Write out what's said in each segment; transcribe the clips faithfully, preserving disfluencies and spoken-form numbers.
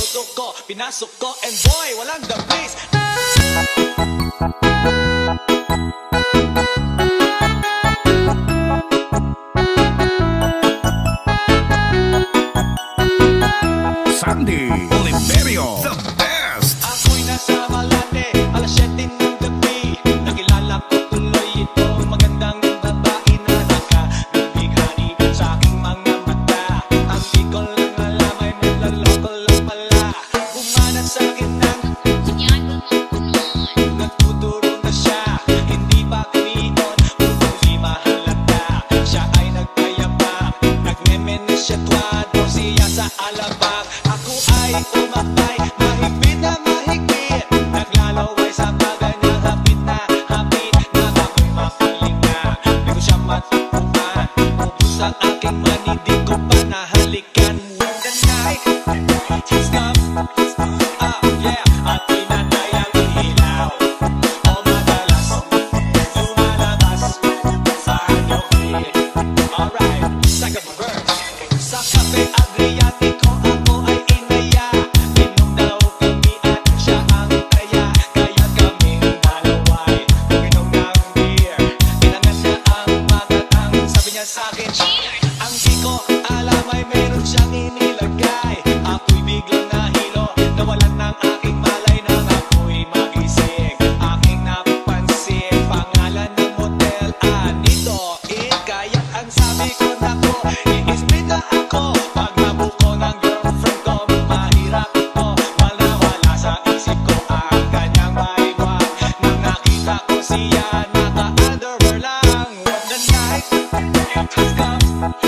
Tinusok ko, pinasok ko, and boy, walang the place. Sandy Oliverio, the best. Ako'y nasa Malate, alas siyete ng gabi. Nakilala ko tuloy itong magandang babae na nakabighani sa aking mga mata. Ang di ko lang alam ay naloloko lang pala. Bumanat sa akin ng nagtuturo na siya. Hindi pa kanion, upang di mahalata. Siya ay nagpayapak, nagmemenes siya tuwado siya sa alabak. Ako ay umakay, mahigpit na mahigpit. Naglalaway sa bagay na hapit na hapit. Na ako'y mapalinga, di ko siya matukuhan. Ubus ang aking mani, di ko pa nahalikan. When the night has come, ah yeah, at pinatay ang ilaw. O madalas, lumalabas sa anyong alright, second verse. Sa Cafe Adriatico ako ay inaya. Inom daw kami at siya ang taya. Kaya kaming dalaway uminom ng beer. Inangat niya ang magatang, sabi niya sa'kin, ang di ko alam ay meron siyang inilagay. Ako'y biglang nahilo, nawalan ng aking malay nang ako'y magising. Aking napansin, pangalan ng motel, Anito Inn. Kaya ang sabi ko, nako, i-split na ako. Pag nabuko ng girlfriend ko, mahirap ito. Wala-wala sa isip ko ang kanyang maiwag. Nang nakita ko siya, naka-underwear lang. When the night has come,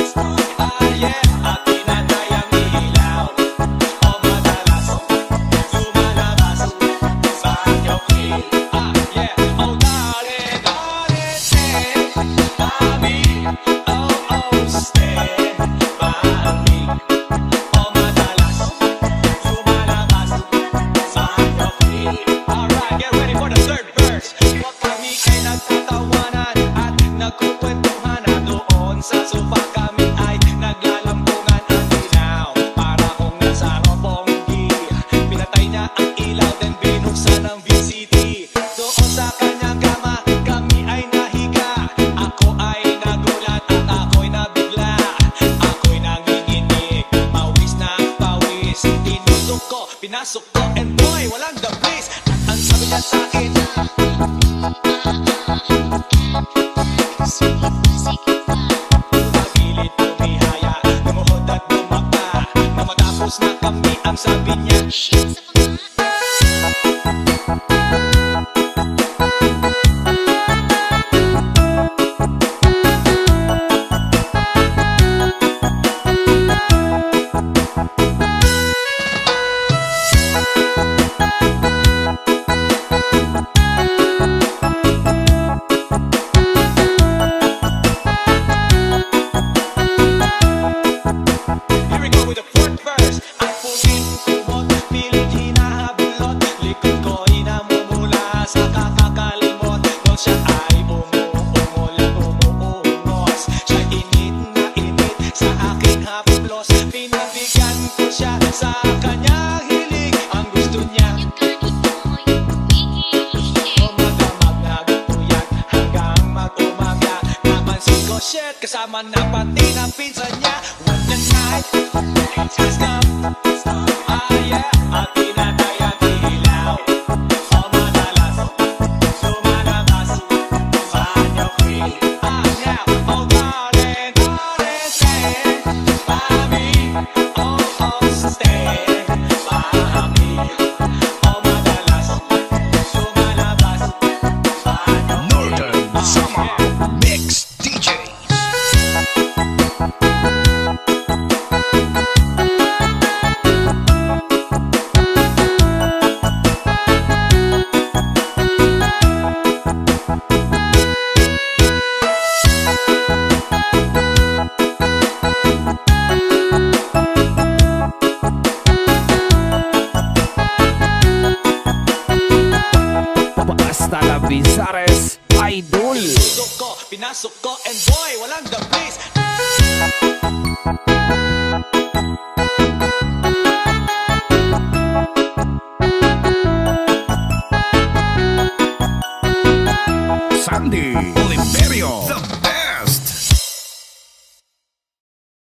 ah yeah, at pinatay ang ilaw. O madalas, lumalabas sa anyong hill. Ah yeah, oh darling, darling, stay by me. Oh, oh, stay by me. O madalas, lumalabas sa anyong hill. Alright, get ready for the third verse. Huwag kami ay nagtatawanan at nagkukwentuhan. At doon sa sofa kami ay naglalampungan ang ilaw. Para kung nasa Robonggi, pinatay niya ang ilaw, then binuksan ang V C D. Doon sa kanyang kama, kami ay nahiga. Ako ay nagulat at ako'y nabigla. Ako'y nanginginig, pawis na pawis. Tinusok ko, pinasok ko, and boy, walang the place. At ang sabi niya sa'kin, Magilit tumihaya, lumuhod at bumaba. Na matapos na kami, ang sabi niya, here we go with the fourth verse. Ang puling kumot, pilit hinahabulot. Likod ko'y namumula sa kakakalimot. Nung siya ay umuungol at umuungos, siya'y init na init sa aking haplos. Pinabigyan ko siya sa kanyang hilig. Ang gusto niya, umagamag na gutuyat hanggang mag-umaga. Napansin ko, shit, kasama na pati na pinsan niya. When the night has come, ah yeah, at pinatay ang ilaw. O madalas, lumalabas sa anyong hill. Ah yeah, oh darling, darling, stay by me. Oh, oh, stay by me. O madalas, lumalabas sa anyong hill. Northern Summer Mix D Js. Basta la Bizares Idol. Pinusok ko, pinasok ko, and boy, walang the place. Sandy Oliverio.